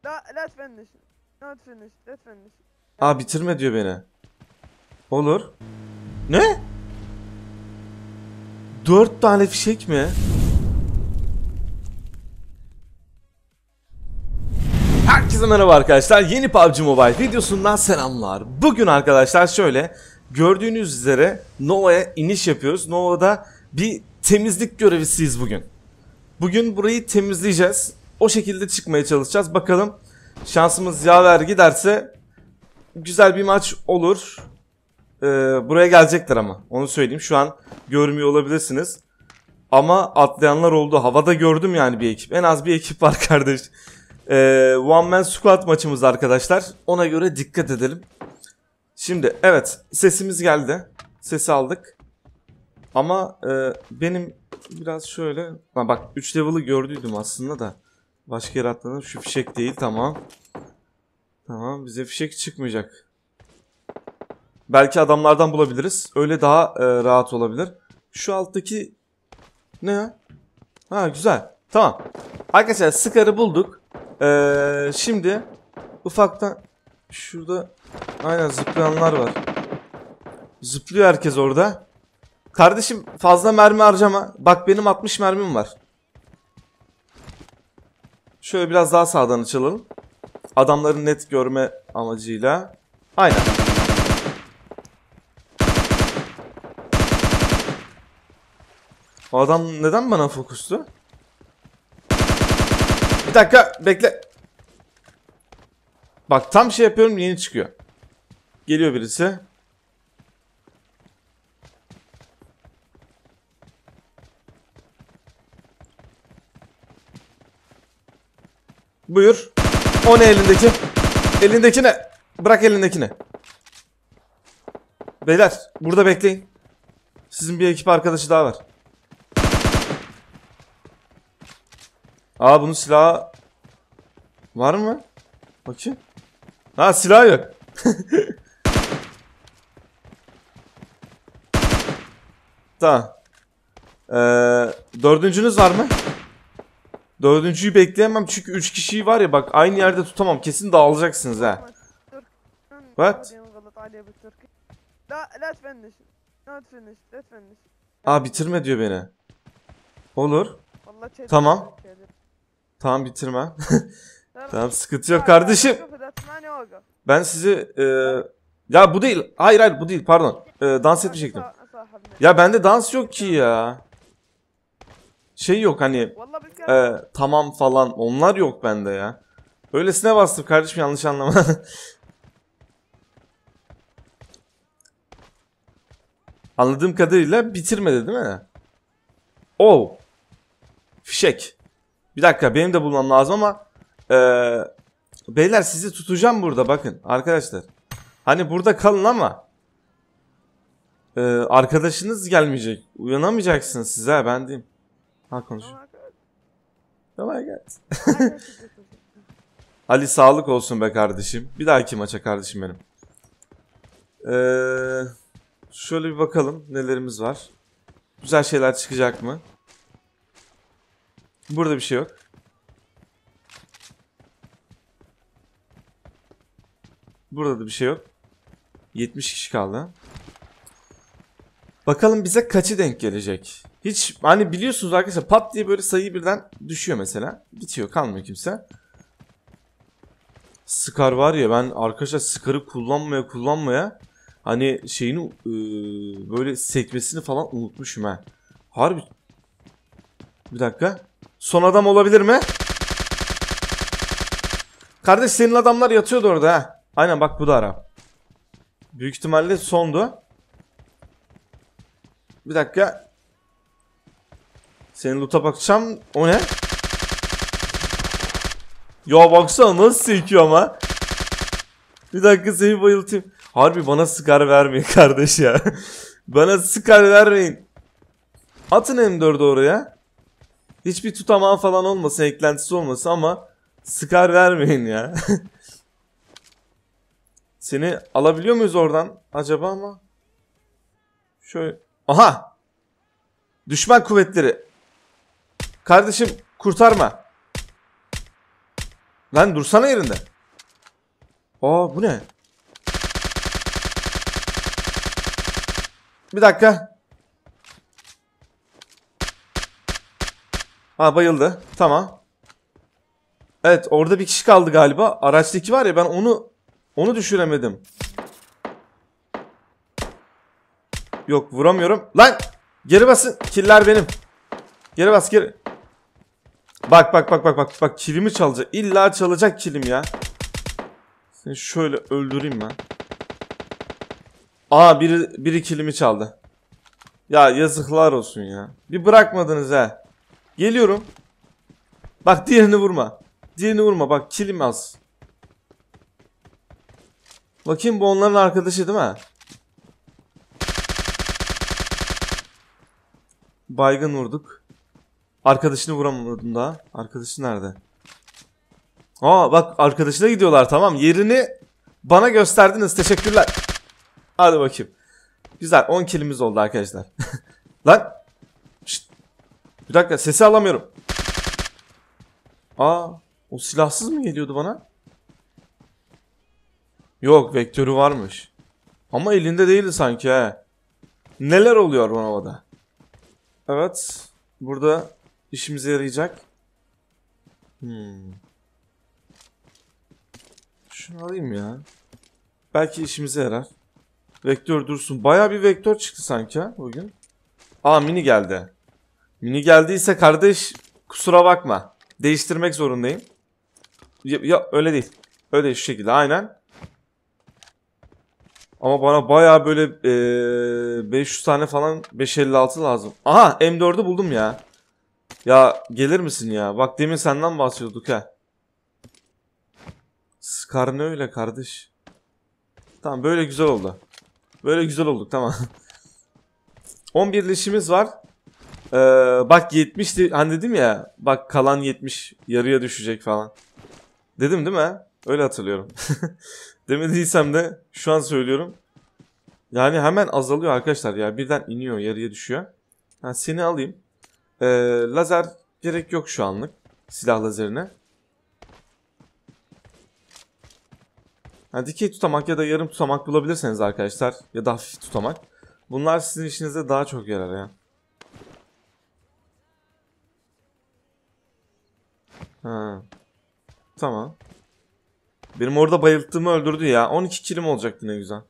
let's finish. Not finish. Let's finish. Aa, bitirme diyor beni. Olur. Ne? 4 tane fişek mi? Herkese merhaba arkadaşlar. Yeni PUBG Mobile videosundan selamlar. Bugün arkadaşlar şöyle gördüğünüz üzere Nova'ya iniş yapıyoruz. Nova'da bir temizlik görevlisiyiz bugün. Bugün burayı temizleyeceğiz. O şekilde çıkmaya çalışacağız. Bakalım şansımız yaver giderse güzel bir maç olur. Buraya gelecekler ama onu söyleyeyim. Şu an görmüyor olabilirsiniz. Ama atlayanlar oldu. Havada gördüm yani bir ekip. En az bir ekip var kardeş. One Man Squad maçımız arkadaşlar. Ona göre dikkat edelim. Şimdi evet, sesimiz geldi. Sesi aldık. Ama benim biraz şöyle... Ha, bak 3 level'ı gördüydüm aslında da. Başka yere atladım. Şu fişek değil, tamam. Tamam, bize fişek çıkmayacak. Belki adamlardan bulabiliriz. Öyle daha rahat olabilir. Şu alttaki... Ne ya? Ha, güzel. Tamam. Arkadaşlar Scar'ı bulduk. Şimdi ufaktan şurada aynen zıplayanlar var. Zıplıyor herkes orada. Kardeşim fazla mermi harcama. Bak benim 60 mermim var. Şöyle biraz daha sağdan açılalım. Adamları net görme amacıyla. Aynen. O adam neden bana fokuslu? Bir dakika bekle. Bak tam şey yapıyorum, yeni çıkıyor. Geliyor birisi. Buyur. O ne elindeki? Elindeki ne? Bırak elindekini. Beyler burada bekleyin. Sizin bir ekip arkadaşı daha var. Aa, bunun silahı var mı? Bakayım. Ha, silah yok. Tamam. Dördüncünüz var mı? Dördüncüyü bekleyemem çünkü 3 kişiyi var ya, bak aynı yerde tutamam. Kesin dağılacaksınız ha. What? Let's finish. Not finish. Let's finish. Aa, bitirme diyor beni. Olur. Tamam. Tamam, bitirme. Tamam, sıkıntı yok kardeşim. Ben sizi ya bu değil. Hayır bu değil, pardon. Dans etmeyecektim. Ya bende dans yok ki ya. Şey yok hani tamam falan, onlar yok bende ya. Öylesine bastım kardeşim, yanlış anlama. Anladığım kadarıyla bitirmedi değil mi? Oh. Fişek. Bir dakika, benim de bulmam lazım ama beyler sizi tutacağım burada, bakın arkadaşlar. Hani burada kalın ama arkadaşınız gelmeyecek. Uyanamayacaksınız siz ha, ben diyeyim. Ha, konuş. Kolay gelsin. Ali sağlık olsun be kardeşim. Bir dahaki maça kardeşim benim. Şöyle bir bakalım nelerimiz var. Güzel şeyler çıkacak mı? Burada bir şey yok. Burada da bir şey yok. 70 kişi kaldı. Bakalım bize kaçı denk gelecek. Hiç hani biliyorsunuz arkadaşlar, pat diye böyle sayı birden düşüyor mesela. Bitiyor, kalmıyor kimse. Scar var ya, ben arkadaşlar Scar'ı kullanmaya hani şeyini böyle sekmesini falan unutmuşum ha. Harbi. Bir dakika. Son adam olabilir mi? Kardeş senin adamlar yatıyordu orada ha. Aynen bak, bu da ara. Büyük ihtimalle sondu. Bir dakika. Senin loot'a bakacağım. O ne? Ya baksana nasıl sekiyor ama. Bir dakika, seni bayıltayım. Harbi bana Scar vermeyin kardeş ya. Bana Scar vermeyin. Atın M4'ü oraya. Hiçbir tutamağı falan olmasın, eklentisi olmasın ama Scar vermeyin ya. Seni alabiliyor muyuz oradan acaba ama? Şöyle. Aha! Düşman kuvvetleri. Kardeşim kurtarma. Lan dursana yerinde. Aa bu ne? Bir dakika. Ha bayıldı. Tamam. Evet orada bir kişi kaldı galiba. Araçtaki var ya ben onu düşüremedim. Yok vuramıyorum. Lan geri basın. Killer benim. Geri bas geri. Bak kilimi çalacak. İlla çalacak kilim ya. Seni şöyle öldüreyim ben. Aa biri kilimi çaldı. Ya yazıklar olsun ya. Bir bırakmadınız ha. Geliyorum. Bak diğerini vurma. Diğerini vurma. Bak kilim az. Bakayım bu onların arkadaşı değil mi? Baygın vurduk. Arkadaşını vuramadım daha. Arkadaşı nerede? Aa bak arkadaşına gidiyorlar tamam. Yerini bana gösterdiniz. Teşekkürler. Hadi bakayım. Güzel 10 kilimiz oldu arkadaşlar. Lan. Şşt. Bir dakika sesi alamıyorum. Aa o silahsız mı geliyordu bana? Yok vektörü varmış. Ama elinde değildi sanki he. Neler oluyor bu havada? Evet. Burada işimize yarayacak. Şunu alayım ya. Belki işimize yarar. Vektör dursun. Baya bir vektör çıktı sanki ha bugün. Aa mini geldi. Mini geldiyse kardeş kusura bakma. Değiştirmek zorundayım. Ya öyle değil. Öyle değil şu şekilde aynen. Ama bana baya böyle 500 tane falan 556 lazım. Aha M4'ü buldum ya. Ya gelir misin ya? Bak demin senden bahsediyorduk ha. Scar ne öyle kardeş? Tamam böyle güzel oldu. Böyle güzel olduk tamam. 11 leşimiz var. Bak 70'ti hani dedim ya. Bak kalan 70 yarıya düşecek falan. Dedim değil mi? Öyle hatırlıyorum. Demediysem de şu an söylüyorum. Yani hemen azalıyor arkadaşlar ya. Birden iniyor yarıya düşüyor. Ha, seni alayım. Lazer gerek yok şu anlık. Silah lazerine. Ha, dikey tutamak ya da yarım tutamak bulabilirseniz arkadaşlar. Ya da hafif tutamak. Bunlar sizin işinize daha çok yarar ya. Ha. Tamam. Benim orada bayılttığımı öldürdü ya. 12 kilim olacaktı ne güzel.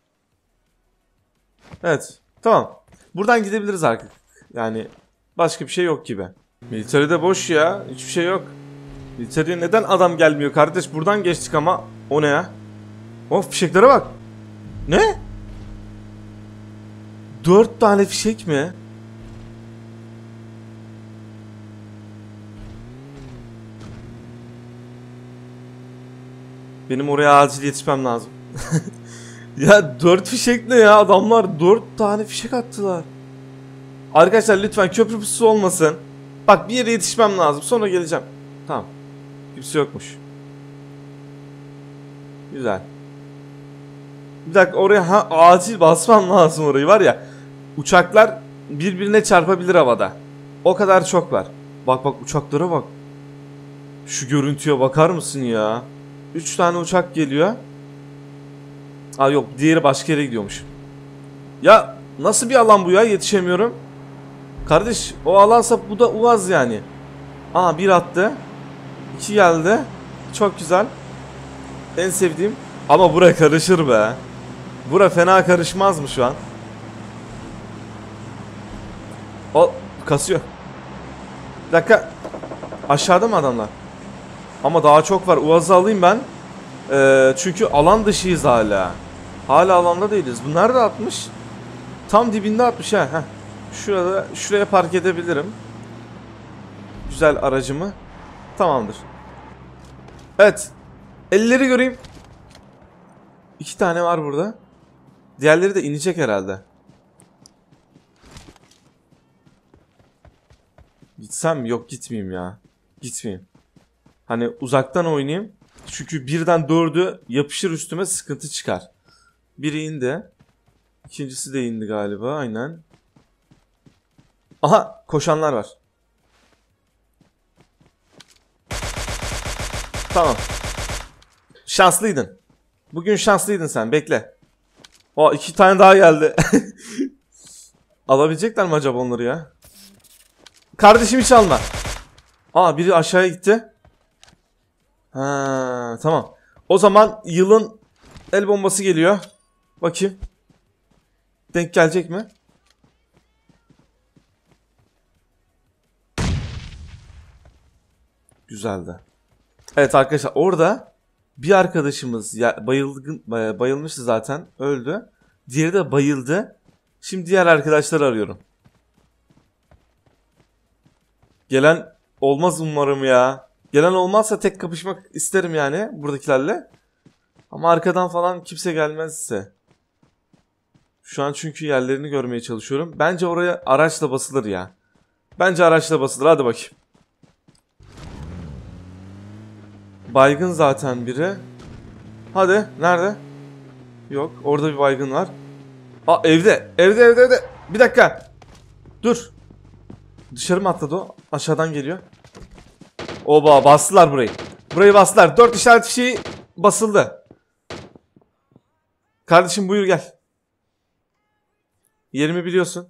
Evet. Tamam. Buradan gidebiliriz artık. Yani başka bir şey yok gibi. Military'de boş ya. Hiçbir şey yok. Military'e neden adam gelmiyor kardeş? Buradan geçtik ama. O ne ya? Of fişeklere bak. Ne? 4 tane fişek mi? Benim oraya acil yetişmem lazım. Ya 4 fişek ne ya? Adamlar 4 tane fişek attılar. Arkadaşlar lütfen köprü pusu olmasın. Bak bir yere yetişmem lazım. Sonra geleceğim. Tamam. Kimse yokmuş. Güzel. Bir dakika oraya acil basmam lazım orayı var ya. Uçaklar birbirine çarpabilir havada. O kadar çok var. Bak uçaklara bak. Şu görüntüye bakar mısın ya? 3 tane uçak geliyor. Aa yok diğeri başka yere gidiyormuş. Ya nasıl bir alan bu ya yetişemiyorum. Kardeş o alansa bu da Uaz yani. Aa bir attı. 2 geldi. Çok güzel. En sevdiğim. Ama bura karışır be. Bura fena karışmaz mı şu an? O kasıyor. Bir dakika. Aşağıda mı adamlar? Ama daha çok var. Uaz'ı alayım ben. Çünkü alan dışıyız hala. Hala alanda değiliz. Bu nerede atmış? Tam dibinde atmış ha. Heh. Şuraya park edebilirim. Güzel aracımı. Tamamdır. Evet. Elleri göreyim. 2 tane var burada. Diğerleri de inecek herhalde. Gitsem mi? Yok gitmeyeyim ya. Gitmeyeyim. Hani uzaktan oynayayım. Çünkü birden 4'ü yapışır üstüme sıkıntı çıkar. Biri indi. İkincisi de indi galiba aynen. Aha koşanlar var. Tamam. Şanslıydın. Bugün şanslıydın sen. Bekle. O 2 tane daha geldi. Alabilecekler mi acaba onları ya? Kardeşim hiç alma. Aa, biri aşağıya gitti. Ha, tamam. O zaman yılın el bombası geliyor. Bakayım. Denk gelecek mi? Güzeldi. Evet arkadaşlar, orada bir arkadaşımız bayılmıştı zaten. Öldü. Diğeri de bayıldı. Şimdi diğer arkadaşları arıyorum. Gelen olmaz umarım ya. Gelen olmazsa tek kapışmak isterim yani buradakilerle. Ama arkadan falan kimse gelmezse. Şu an çünkü yerlerini görmeye çalışıyorum. Bence oraya araçla basılır ya. Bence araçla basılır. Hadi bakayım. Baygın zaten biri. Hadi. Nerede? Yok. Orada bir baygın var. Aa, evde. Evde. Bir dakika. Dur. Dışarı mı atladı o? Aşağıdan geliyor. Oba, bastılar burayı. Burayı bastılar. 4 işaret fişeği basıldı. Kardeşim buyur gel. Yerimi biliyorsun.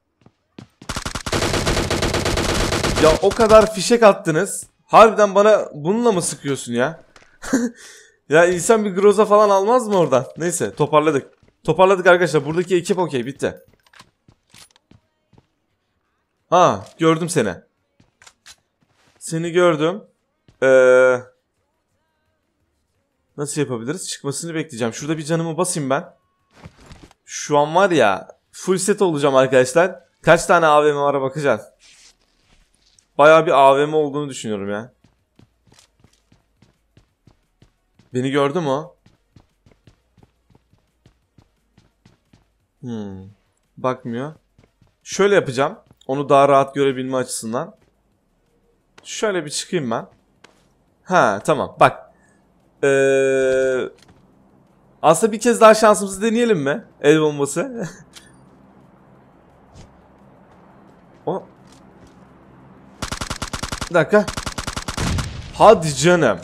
Ya o kadar fişek attınız. Harbiden bana bununla mı sıkıyorsun ya? Ya insan bir groza falan almaz mı oradan? Neyse, toparladık. Toparladık arkadaşlar. Buradaki ekip okey, bitti. Ha, gördüm seni. Seni gördüm. Nasıl yapabiliriz? Çıkmasını bekleyeceğim. Şurada bir canımı basayım ben. Şu an var ya, full set olacağım arkadaşlar. Kaç tane AVM var bakacağız. Bayağı bir AVM olduğunu düşünüyorum ya. Beni gördü mü o? Bakmıyor. Şöyle yapacağım. Onu daha rahat görebilme açısından. Şöyle bir çıkayım ben. Ha, tamam. Bak. Aslında bir kez daha şansımızı deneyelim mi? El bombası. O. Bir dakika. Hadi canım.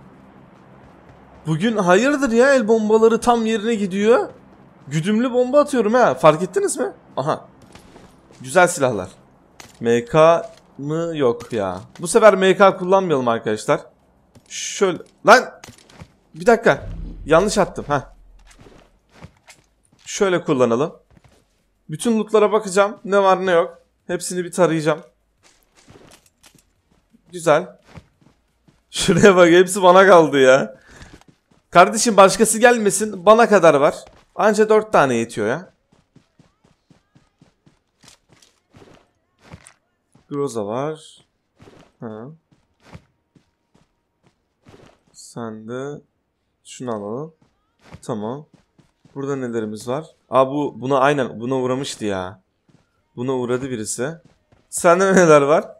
Bugün hayırdır ya, el bombaları tam yerine gidiyor. Güdümlü bomba atıyorum ha. Fark ettiniz mi? Aha. Güzel silahlar. MK mı? Yok ya. Bu sefer MK kullanmayalım arkadaşlar. Şöyle. Lan. Bir dakika. Yanlış attım. Ha. Şöyle kullanalım. Bütün lootlara bakacağım. Ne var ne yok. Hepsini bir tarayacağım. Güzel. Şuraya bak, hepsi bana kaldı ya. Kardeşim başkası gelmesin. Bana kadar var. Anca 4 tane yetiyor ya. Groza var. Ha. Sen de şunu alalım. Tamam. Burada nelerimiz var? Aa, buna aynen buna uğramıştı ya. Buna uğradı birisi. Sende neler var?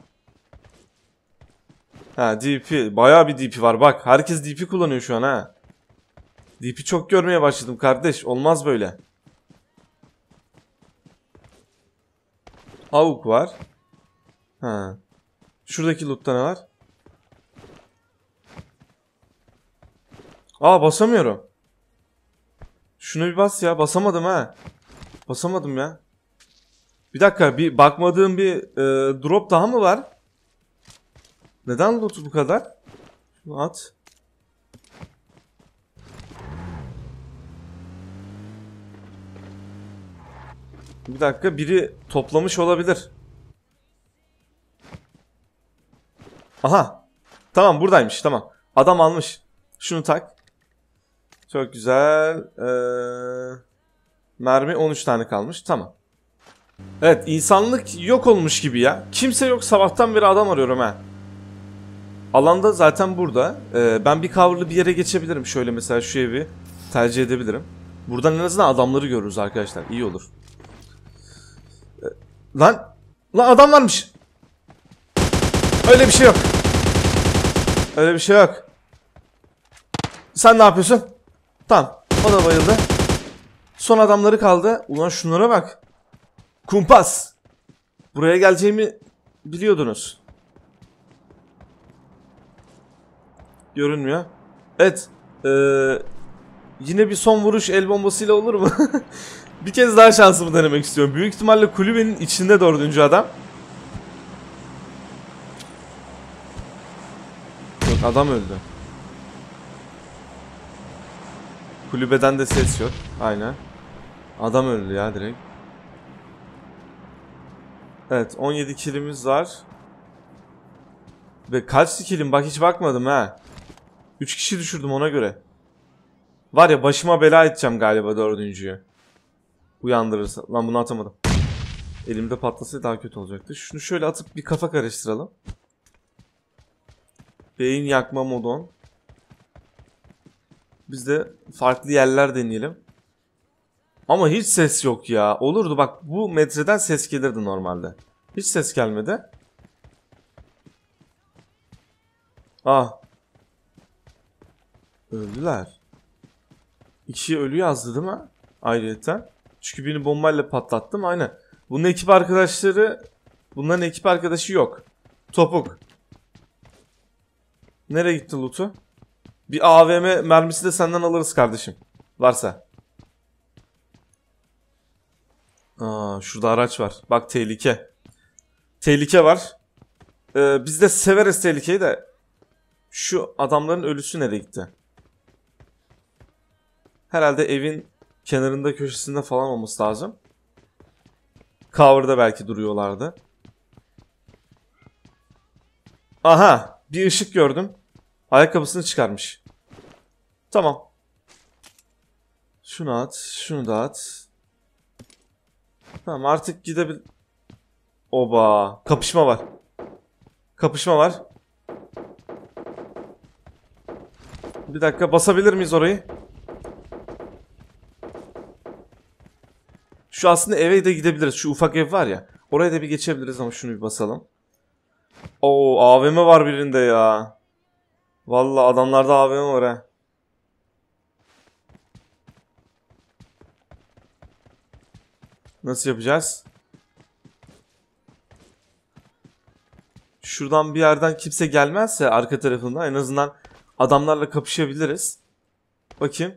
Ha, DP. Bayağı bir DP var. Bak, herkes DP kullanıyor şu an ha. DP çok görmeye başladım kardeş. Olmaz böyle. AUK var. Ha. Şuradaki lootta ne var? Aa, basamıyorum. Şunu bir bas ya. Basamadım ha. Basamadım ya. Bir dakika, bir bakmadığım bir drop daha mı var? Neden loot bu kadar? Şunu at. Bir dakika, biri toplamış olabilir. Aha. Tamam, buradaymış, tamam. Adam almış. Şunu tak. Çok güzel. Mermi 13 tane kalmış. Tamam. Evet, insanlık yok olmuş gibi ya. Kimse yok, sabahtan beri adam arıyorum ha. Alanda zaten burada. Ben bir coverlı bir yere geçebilirim. Şöyle mesela şu evi tercih edebilirim. Buradan en azından adamları görürüz arkadaşlar. İyi olur. Lan adam varmış. Öyle bir şey yok. Öyle bir şey yok. Sen ne yapıyorsun? Tamam. O da bayıldı. Son adamları kaldı. Ulan şunlara bak. Kumpas. Buraya geleceğimi biliyordunuz. Görünmüyor. Evet. Yine bir son vuruş el bombasıyla olur mu? Bir kez daha şansımı denemek istiyorum. Büyük ihtimalle kulübenin içinde 4. adam. Yok, adam öldü. Kulübeden de ses yok. Aynen. Adam öldü ya direkt. Evet, 17 kilimiz var. Ve kaç kilim? Bak hiç bakmadım ha. 3 kişi düşürdüm ona göre. Var ya, başıma bela edeceğim galiba 4.'yü. Uyandırırsa. Lan bunu atamadım. Elimde patlasaydı daha kötü olacaktı. Şunu şöyle atıp bir kafa karıştıralım. Beyin yakma modon. Biz de farklı yerler deneyelim. Ama hiç ses yok ya. Olurdu bak, bu metreden ses gelirdi normalde. Hiç ses gelmedi. Ah. Öldüler. 2 ölü yazdı değil mi? Ayrıyeten. Çünkü birini bombayla patlattım. Aynen. Bunun ekip arkadaşları... Bunların ekip arkadaşı yok. Topuk. Nereye gitti loot'u? Bir AVM mermisi de senden alırız kardeşim. Varsa. Aa, şurada araç var. Bak tehlike. Tehlike var. Biz de severiz tehlikeyi de. Şu adamların ölüsü nereye gitti? Herhalde evin kenarında, köşesinde falan olması lazım. Cover'da belki duruyorlardı. Aha! Bir ışık gördüm. Ayakkabısını çıkarmış. Tamam. Şunu at. Şunu da at. Tamam, artık gidebil... Oba! Kapışma var. Kapışma var. Bir dakika, basabilir miyiz orayı? Şu aslında eve de gidebiliriz. Şu ufak ev var ya. Oraya da bir geçebiliriz ama şunu bir basalım. Oo, AVM var birinde ya. Vallahi adamlarda AVM var ha. Nasıl yapacağız? Şuradan bir yerden kimse gelmezse arka tarafından en azından adamlarla kapışabiliriz. Bakayım.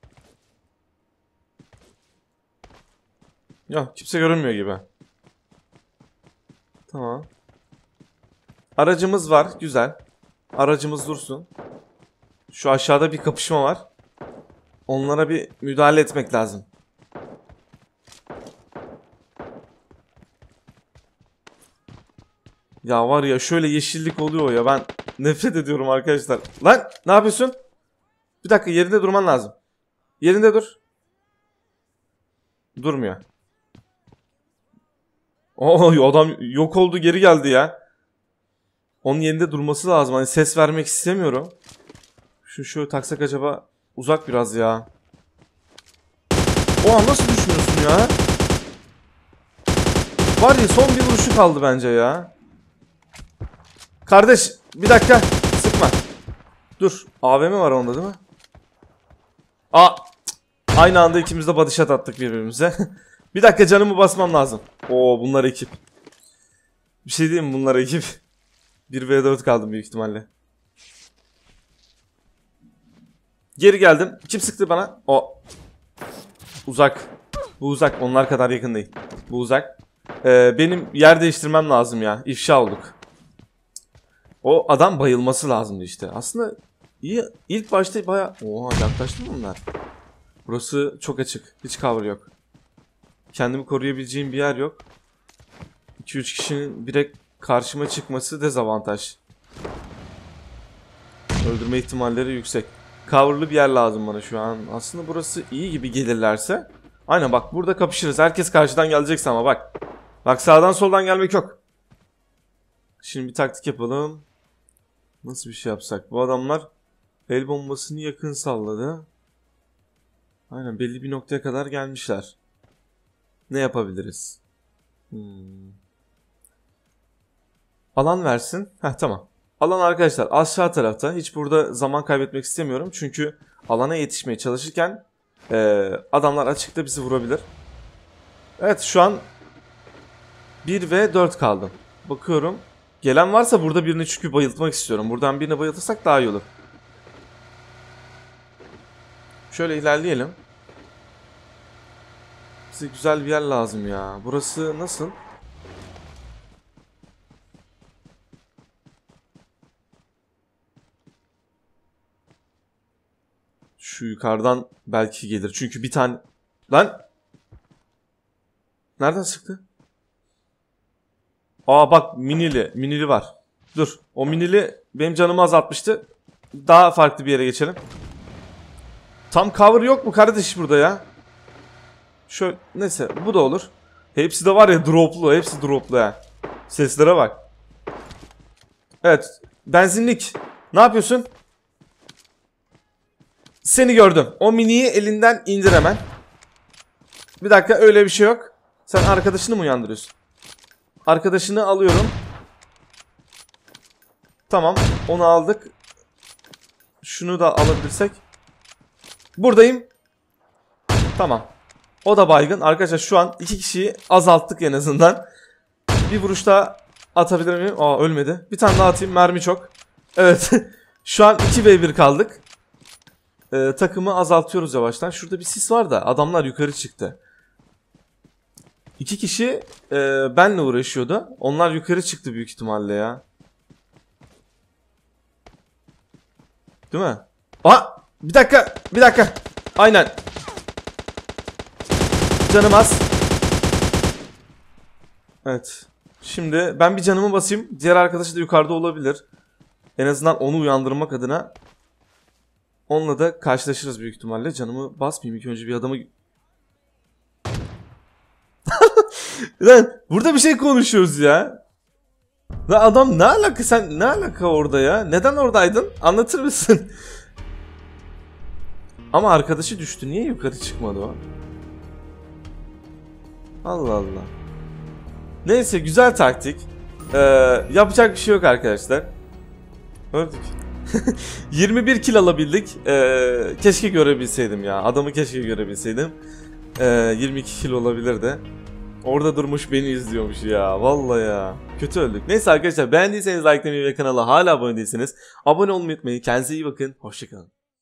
Ya kimse görünmüyor gibi. Tamam. Aracımız var. Güzel. Aracımız dursun. Şu aşağıda bir kapışma var. Onlara bir müdahale etmek lazım. Ya var ya, şöyle yeşillik oluyor ya, ben nefret ediyorum arkadaşlar. Lan ne yapıyorsun? Bir dakika, yerinde durman lazım. Yerinde dur. Durmuyor. Oo, adam yok oldu, geri geldi ya. Onun yerinde durması lazım. Hani ses vermek istemiyorum. Şu taksak acaba, uzak biraz ya. O an nasıl düşünüyorsun ya? Var ya, son bir vuruşu kaldı bence ya. Kardeş bir dakika, sıkma. Dur, AVM var onda değil mi? Aa, aynı anda ikimiz de body shot attık birbirimize. Bir dakika, canımı basmam lazım. Oo, bunlar ekip. Bir şey diyeyim mi, bunlar ekip. 1v4 kaldım büyük ihtimalle. Geri geldim. Kim sıktı bana? O. Uzak. Bu uzak. Onlar kadar yakın değil. Bu uzak. Benim yer değiştirmem lazım ya. İfşa olduk. O adam bayılması lazımdı işte. Aslında iyi. İlk başta baya... Oha, yaklaştı mı bunlar? Burası çok açık. Hiç cover yok. Kendimi koruyabileceğim bir yer yok. 2-3 kişinin direkt karşıma çıkması dezavantaj. Öldürme ihtimalleri yüksek. Coverlı bir yer lazım bana şu an. Aslında burası iyi gibi gelirlerse. Aynen bak, burada kapışırız. Herkes karşıdan gelecekse ama bak. Bak, sağdan soldan gelmek yok. Şimdi bir taktik yapalım. Nasıl bir şey yapsak? Bu adamlar el bombasını yakın salladı. Aynen, belli bir noktaya kadar gelmişler. Ne yapabiliriz? Alan versin. Heh, tamam. Alan arkadaşlar aşağı tarafta. Hiç burada zaman kaybetmek istemiyorum. Çünkü alana yetişmeye çalışırken adamlar açıkta bizi vurabilir. Evet, şu an 1 ve 4 kaldım. Bakıyorum. Gelen varsa burada birini çünkü bayıltmak istiyorum. Buradan birini bayıltırsak daha iyi olur. Şöyle ilerleyelim. Bize güzel bir yer lazım ya. Burası nasıl? Şu yukarıdan belki gelir. Çünkü bir tane... Lan! Nereden sıktı? Aa bak minili. Minili var. Dur. O minili benim canımı azaltmıştı. Daha farklı bir yere geçelim. Tam cover yok mu kardeş burada ya? Şöyle neyse bu da olur. Hepsi de var ya droplu. Hepsi droplu ya. Seslere bak. Evet. Benzinlik. Ne yapıyorsun? Seni gördüm. O miniyi elinden indir hemen. Bir dakika öyle bir şey yok. Sen arkadaşını mı uyandırıyorsun? Arkadaşını alıyorum. Tamam. Onu aldık. Şunu da alabilirsek. Buradayım. Tamam. O da baygın. Arkadaşlar şu an 2 kişiyi azalttık en azından. Bir vuruş daha atabilir miyim? Aa ölmedi. Bir tane daha atayım. Mermi çok. Evet. Şu an 2v1 kaldık. Takımı azaltıyoruz yavaştan. Şurada bir sis var da adamlar yukarı çıktı. 2 kişi benle uğraşıyordu. Onlar yukarı çıktı büyük ihtimalle ya. Değil mi? Aha! Bir dakika. Bir dakika. Aynen. Canım az. Evet. Şimdi ben bir canımı basayım. Diğer arkadaşı da yukarıda olabilir. En azından onu uyandırmak adına. Onunla da karşılaşırız büyük ihtimalle. Canımı basmayayım. İlk önce bir adamı... Lan burada bir şey konuşuyoruz ya. Lan adam ne alaka, sen ne alaka orada ya? Neden oradaydın? Anlatır mısın? Ama arkadaşı düştü. Niye yukarı çıkmadı o? Allah Allah. Neyse güzel taktik. Yapacak bir şey yok arkadaşlar. Öldük. 21 kill alabildik. Keşke görebilseydim ya. Adamı keşke görebilseydim. 22 kill olabilirdi. Orada durmuş beni izliyormuş ya. Vallahi ya. Kötü öldük. Neyse arkadaşlar beğendiyseniz likelamayı ve kanala hala abone değilseniz abone olmayı unutmayın. Kendinize iyi bakın. Hoşçakalın.